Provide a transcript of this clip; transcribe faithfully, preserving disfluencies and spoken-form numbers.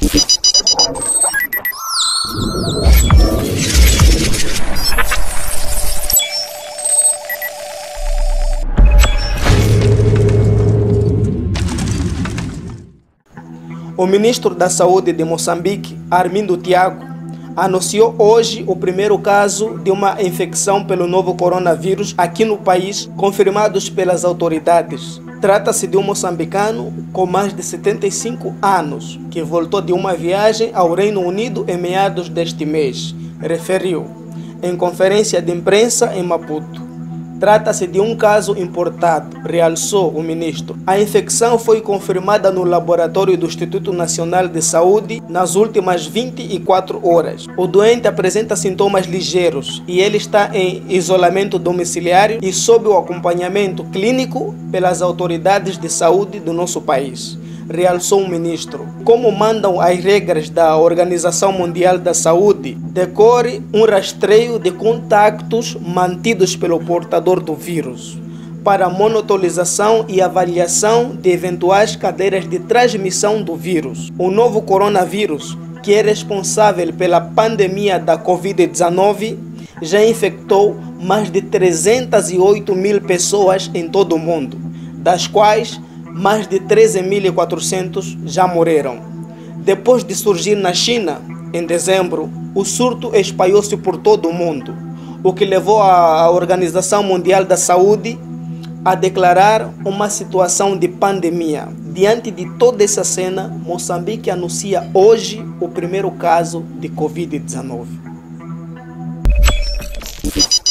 O ministro da Saúde de Moçambique, Armindo Tiago, anunciou hoje o primeiro caso de uma infecção pelo novo coronavírus aqui no país, confirmados pelas autoridades. Trata-se de um moçambicano com mais de setenta e cinco anos, que voltou de uma viagem ao Reino Unido em meados deste mês, referiu em conferência de imprensa em Maputo. Trata-se de um caso importado, realçou o ministro. A infecção foi confirmada no laboratório do Instituto Nacional de Saúde nas últimas vinte e quatro horas. O doente apresenta sintomas ligeiros e ele está em isolamento domiciliário e sob o acompanhamento clínico pelas autoridades de saúde do nosso país, realçou o ministro. Como mandam as regras da Organização Mundial da Saúde, decorre um rastreio de contactos mantidos pelo portador do vírus para monitorização e avaliação de eventuais cadeias de transmissão do vírus. O novo coronavírus, que é responsável pela pandemia da covid dezenove, já infectou mais de trezentas e oito mil pessoas em todo o mundo, das quais mais de treze mil e quatrocentos já morreram. Depois de surgir na China, em dezembro, o surto espalhou-se por todo o mundo, o que levou a Organização Mundial da Saúde a declarar uma situação de pandemia. Diante de toda essa cena, Moçambique anuncia hoje o primeiro caso de covid dezenove.